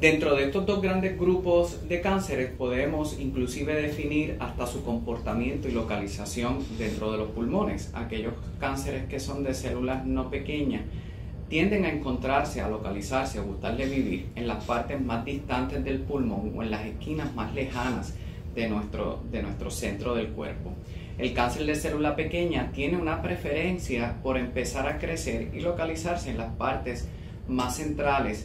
Dentro de estos dos grandes grupos de cánceres podemos inclusive definir hasta su comportamiento y localización dentro de los pulmones. Aquellos cánceres que son de células no pequeñas tienden a encontrarse, a localizarse, a gustarle vivir en las partes más distantes del pulmón o en las esquinas más lejanas de nuestro centro del cuerpo. El cáncer de célula pequeña tiene una preferencia por empezar a crecer y localizarse en las partes más centrales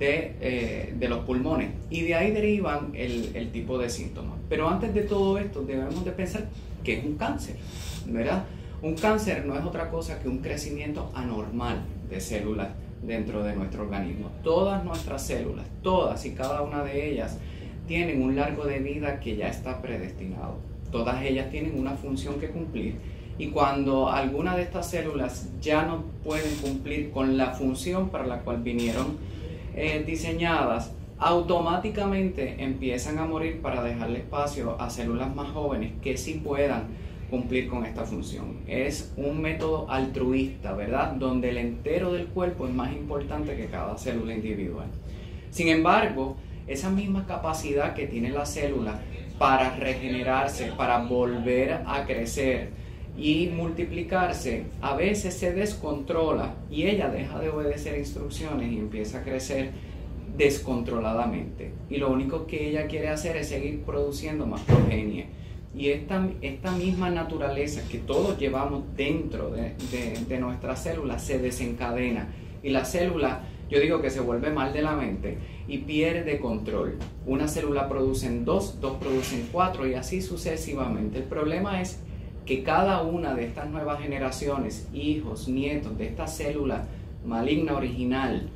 de los pulmones, y de ahí derivan el tipo de síntomas. Pero antes de todo esto debemos de pensar que es un cáncer, ¿verdad? Un cáncer no es otra cosa que un crecimiento anormal de células dentro de nuestro organismo. Todas nuestras células, todas y cada una de ellas, tienen un largo de vida que ya está predestinado. Todas ellas tienen una función que cumplir, y cuando alguna de estas células ya no pueden cumplir con la función para la cual vinieron diseñadas, automáticamente empiezan a morir para dejarle espacio a células más jóvenes que sí puedan cumplir con esta función. Es un método altruista, ¿verdad? Donde el entero del cuerpo es más importante que cada célula individual. Sin embargo, esa misma capacidad que tiene la célula para regenerarse, para volver a crecer y multiplicarse, a veces se descontrola y ella deja de obedecer instrucciones y empieza a crecer descontroladamente. Y lo único que ella quiere hacer es seguir produciendo más progenie. Y esta misma naturaleza que todos llevamos dentro de nuestras células se desencadena. Y la célula, yo digo que se vuelve mal de la mente y pierde control. Una célula producen dos producen cuatro y así sucesivamente. El problema es que cada una de estas nuevas generaciones, hijos, nietos de esta célula maligna original,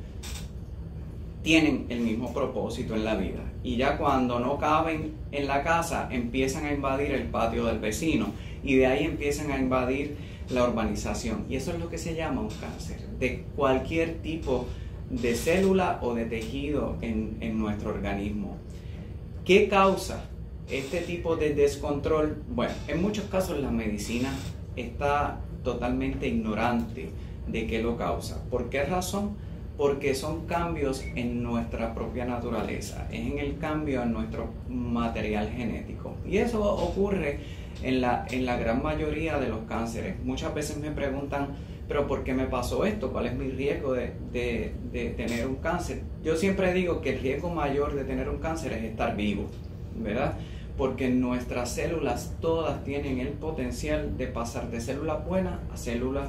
tienen el mismo propósito en la vida. Y ya cuando no caben en la casa, empiezan a invadir el patio del vecino y de ahí empiezan a invadir la urbanización. Y eso es lo que se llama un cáncer, de cualquier tipo de célula o de tejido en nuestro organismo. ¿Qué causa este tipo de descontrol? Bueno, en muchos casos la medicina está totalmente ignorante de qué lo causa. ¿Por qué razón? Porque son cambios en nuestra propia naturaleza, es en el cambio en nuestro material genético. Y eso ocurre en la gran mayoría de los cánceres. Muchas veces me preguntan, ¿pero por qué me pasó esto? ¿Cuál es mi riesgo de tener un cáncer? Yo siempre digo que el riesgo mayor de tener un cáncer es estar vivo, ¿verdad? Porque nuestras células todas tienen el potencial de pasar de células buenas a células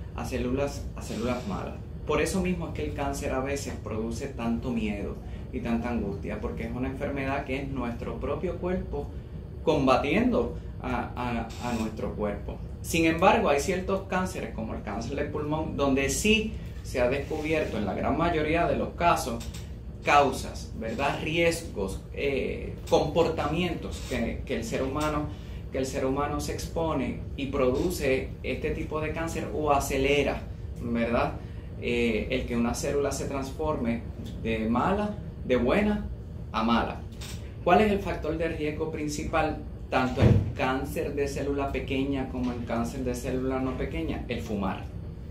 malas. Por eso mismo es que el cáncer a veces produce tanto miedo y tanta angustia, porque es una enfermedad que es nuestro propio cuerpo combatiendo a nuestro cuerpo. Sin embargo, hay ciertos cánceres, como el cáncer de pulmón, donde sí se ha descubierto en la gran mayoría de los casos causas, ¿verdad? Riesgos, comportamientos que el ser humano se expone y produce este tipo de cáncer o acelera, ¿verdad? El que una célula se transforme de buena a mala. ¿Cuál es el factor de riesgo principal tanto en cáncer de célula pequeña como en cáncer de célula no pequeña? El fumar.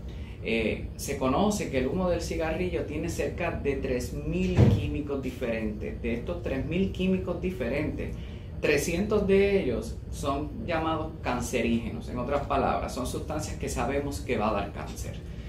Se conoce que el humo del cigarrillo tiene cerca de 3.000 químicos diferentes. De estos 3.000 químicos diferentes, 300 de ellos son llamados cancerígenos. En otras palabras, son sustancias que sabemos que va a dar cáncer.